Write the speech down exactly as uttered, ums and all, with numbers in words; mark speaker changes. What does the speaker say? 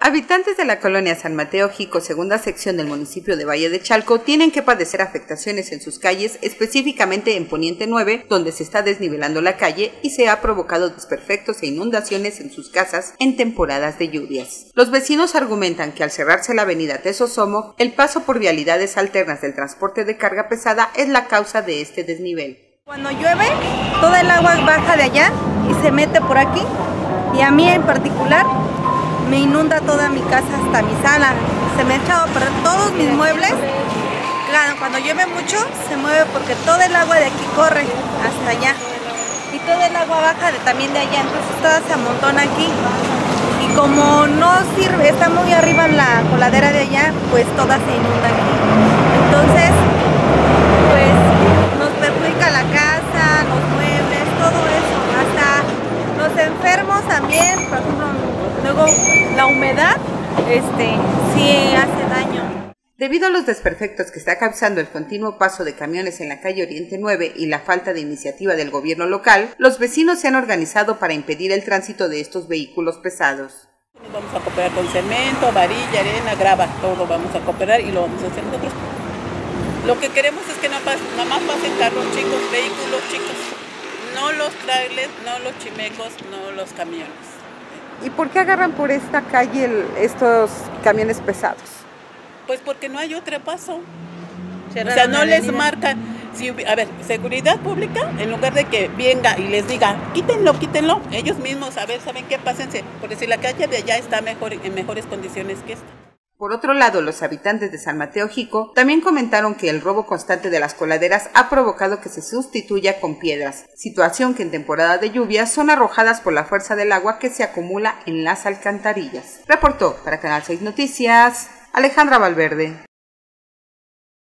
Speaker 1: Habitantes de la colonia San Mateo Jico, segunda sección del municipio de Valle de Chalco, tienen que padecer afectaciones en sus calles, específicamente en Poniente nueve, donde se está desnivelando la calle y se ha provocado desperfectos e inundaciones en sus casas en temporadas de lluvias. Los vecinos argumentan que al cerrarse la avenida Tesosomo, el paso por vialidades alternas del transporte de carga pesada es la causa de este desnivel.
Speaker 2: Cuando llueve, toda el agua baja de allá y se mete por aquí, y a mí en particular me inunda toda mi casa hasta mi sala, se me ha echado a perder todos mis muebles. Claro, cuando llueve mucho se mueve porque todo el agua de aquí corre hasta allá y todo el agua baja de, también de allá, entonces toda se amontona aquí y como no sirve, está muy arriba en la coladera de allá, pues toda se inunda aquí. Entonces, pues nos perjudica la casa, los muebles, todo eso, hasta los enfermos también, por ejemplo. Luego, la humedad este, sí hace daño.
Speaker 1: Debido a los desperfectos que está causando el continuo paso de camiones en la calle Oriente nueve y la falta de iniciativa del gobierno local, los vecinos se han organizado para impedir el tránsito de estos vehículos pesados.
Speaker 3: Vamos a cooperar con cemento, varilla, arena, grava, todo vamos a cooperar y lo vamos a hacer nosotros. Lo que queremos es que nada más, nada más pasen carros chicos, vehículos chicos, no los trailers, no los chimecos, no los camiones.
Speaker 1: ¿Y por qué agarran por esta calle el, estos camiones pesados?
Speaker 3: Pues porque no hay otro paso.
Speaker 2: Cerraron
Speaker 3: o sea, no les
Speaker 2: avenida.
Speaker 3: marcan. Si, a ver, seguridad pública, en lugar de que venga y les diga, quítenlo, quítenlo, ellos mismos, a ver, ¿saben qué? Pásense. Porque si la calle de allá está mejor, en mejores condiciones que esta.
Speaker 1: Por otro lado, los habitantes de San Mateo Jico también comentaron que el robo constante de las coladeras ha provocado que se sustituya con piedras, situación que en temporada de lluvia son arrojadas por la fuerza del agua que se acumula en las alcantarillas. Reportó para Canal seis Noticias, Alejandra Valverde.